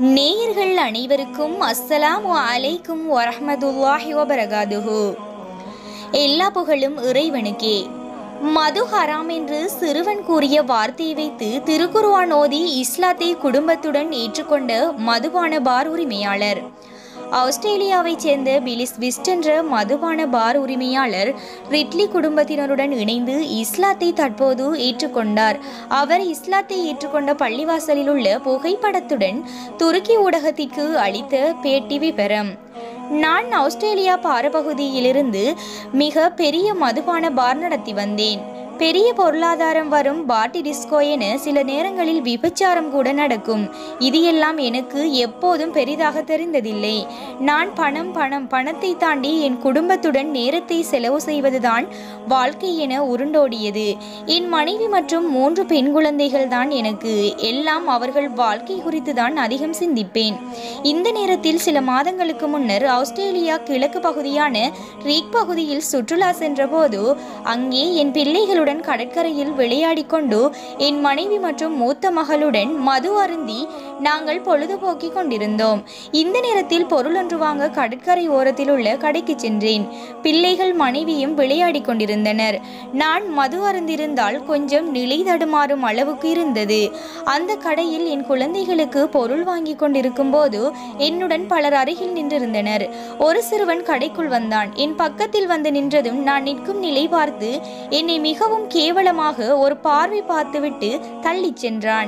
நேயர்கள் அனைவருக்கும் அஸ்ஸலாமு அலைக்கும் வரஹ்மத்துல்லாஹி வபரகாதுஹு. எல்லா புகழும் இறைவனுக்கே. மது ஹராம் என்று சிறுவன் கூறிய வார்த்தையை வைத்து திருக்குர்ஆன் ஓதி இஸ்லாத்தை குடும்பத்துடன் ஏற்றுக்கொண்ட மதுபான பார் உரிமையாளர். ஆஸ்திரேலியாவைச் சேர்ந்த பிலிஸ் விஸ்ட் என்ற மதுபான பார் உரிமையாளர் ரிட்லி குடும்பத்தினருடன் இணைந்து இஸ்லாத்தை தற்போது ஏற்றுக்கொண்டார். அவர் இஸ்லாத்தை ஏற்றுக்கொண்ட பள்ளிவாசலில் உள்ள புகைப்படத்துடன் துருக்கி ஊடகத்திற்கு அளித்த பேட்டி விபரம். நான் ஆஸ்திரேலியா பாரபகுதியிலிருந்து மிக பெரிய மதுபான பார் நடத்தி வந்தேன். பெரிய பொருளாதாரம் வரும் பார்ட்டி டிஸ்கோ என சில நேரங்களில் விபச்சாரம் கூட நடக்கும். இது எல்லாம் எனக்கு எப்போதும் பெரிதாக தெரிந்ததில்லை. நான் பணத்தை தாண்டி என் குடும்பத்துடன் நேரத்தை செலவு செய்வதுதான் வாழ்க்கை என உருண்டோடியது. என் மனைவி மற்றும் 3 பெண் குழந்தைகள் தான் எனக்கு. எல்லாம் அவர்கள் வாழ்க்கை குறித்து தான் அதிகம் சிந்திப்பேன். இந்த நேரத்தில் சில மாதங்களுக்கு முன்னர் ஆஸ்திரேலியா கிழக்கு பகுதியான ரீக் பகுதியில் சுற்றுலா சென்ற போது அங்கே என் பிள்ளைகளுடன் கடற்கரையில் விளையாடி கொண்டு என் மனைவி மற்றும் மூத்த மகளுடன் மது அருந்தி நாங்கள் பொழுதுபோக்கி கொண்டிருந்தோம். இந்த நேரத்தில் பொருள் ஒன்று வாங்க கடற்கரை ஓரத்தில் உள்ள கடைக்கு சென்றேன். பிள்ளைகள் மனைவியும் விளையாடி கொண்டிருந்தனர். நான் மது அருந்திருந்தால் கொஞ்சம் நிலை தடுமாறும் அளவுக்கு இருந்தது. அந்த கடையில் என் குழந்தைகளுக்கு பொருள் வாங்கி கொண்டிருக்கும் போது என்னுடன் பலர் அருகில் நின்றிருந்தனர். ஒரு சிறுவன் கடைக்குள் வந்தான். என் பக்கத்தில் வந்து நின்றதும் நான் நிற்கும் நிலை பார்த்து என்னை மிகவும் கேவலமாக ஒரு பார்வை பார்த்துவிட்டு தள்ளிச் சென்றான்.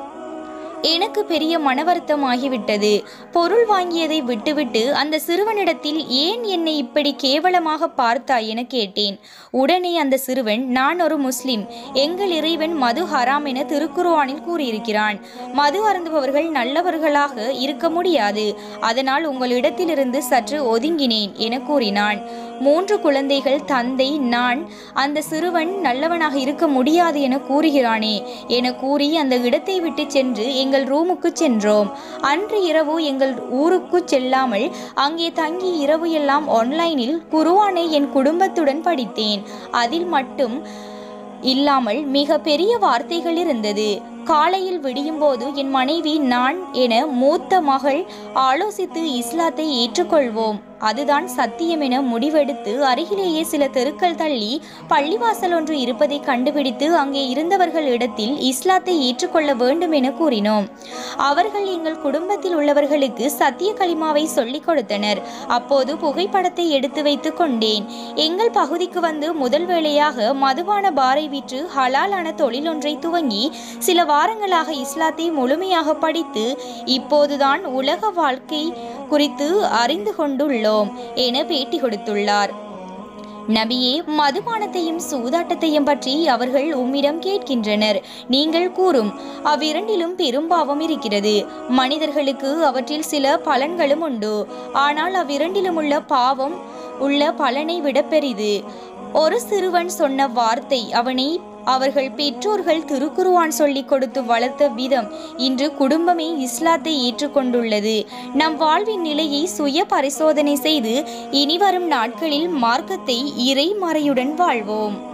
எனக்கு பெரிய மனவருத்தமாகிவிட்டது. பொருள் வாங்கியதை விட்டுவிட்டு அந்த சிறுவனிடத்தில் ஏன் என்னை இப்படி கேவலமாக பார்த்தாய் என கேட்டேன். உடனே அந்த சிறுவன், நான் ஒரு முஸ்லிம், எங்கள் இறைவன் மது ஹராம் என திருக்குர்ஆனில் கூறியிருக்கிறான். மது அருந்துபவர்கள் நல்லவர்களாக இருக்க முடியாது. அதனால் உங்களிடத்திலிருந்து சற்று ஒதுங்கினேன் என கூறினான். 3 குழந்தைகள், தந்தை, நான். அந்த சிறுவன் நல்லவனாக இருக்க முடியாது என கூறுகிறானே என கூறி அந்த இடத்தை விட்டு சென்று எங்கள் ரூமுக்கு சென்றோம். அன்று இரவு எங்கள் ஊருக்கு செல்லாமல் அங்கே தங்கி இரவு எல்லாம் ஆன்லைனில் குர்ஆனை என் குடும்பத்துடன் படித்தேன். அதில் மட்டும் இல்லாமல் மிக பெரிய வார்த்தைகள் இருந்தது. காலையில் விடியும் போது என் மனைவி, நான் என மூத்த மகள் ஆலோசித்து இஸ்லாத்தை ஏற்றுக்கொள்வோம், அதுதான் சத்தியம் என முடிவெடுத்து அருகிலேயே சில தெருக்கள் தள்ளி பள்ளிவாசல் ஒன்று இருப்பதை கண்டுபிடித்து அங்கே இருந்தவர்கள் இடத்தில் இஸ்லாத்தை ஏற்றுக்கொள்ள வேண்டும் என கூறினோம். அவர்கள் எங்கள் குடும்பத்தில் உள்ளவர்களுக்கு சத்திய கலிமாவை சொல்லிக் கொடுத்தனர். அப்போது புகைப்படத்தை எடுத்து வைத்து கொண்டேன். எங்கள் பகுதிக்கு வந்து முதல் வேளையாக மதுபான பாரை விற்று ஹலாலான தொழில் ஒன்றை துவங்கி சில வாரங்களாக இஸ்லாத்தை முழுமையாக படித்து இப்போதுதான் உலக வாழ்க்கை குறித்து அறிந்து கொண்டுள்ளோம் என பேட்டி கொடுத்துள்ளார். நபியே, மதுபானத்தையும் சூதாட்டத்தையும் பற்றி அவர்கள் உம்மிடம் கேட்கின்றனர். நீங்கள் கூறும், அவ்விரண்டிலும் பெரும்பாவம் இருக்கிறது. மனிதர்களுக்கு அவற்றில் சில பலன்களும் உண்டு. ஆனால் அவ்விரண்டிலும் உள்ள பாவம் உள்ள பலனை விட பெரிது. ஒரு சிறுவன் சொன்ன வார்த்தை அவர்கள் பெற்றோர்கள் திருக்குர்ஆன் சொல்லிக் கொடுத்து வளர்த்த விதம் இன்று குடும்பமே இஸ்லாத்தை ஏற்றுக்கொண்டுள்ளது. நம் வாழ்வின் நிலையை சுய பரிசோதனை செய்து இனிவரும் நாட்களில் மார்க்கத்தை இறைமறையுடன் வாழ்வோம்.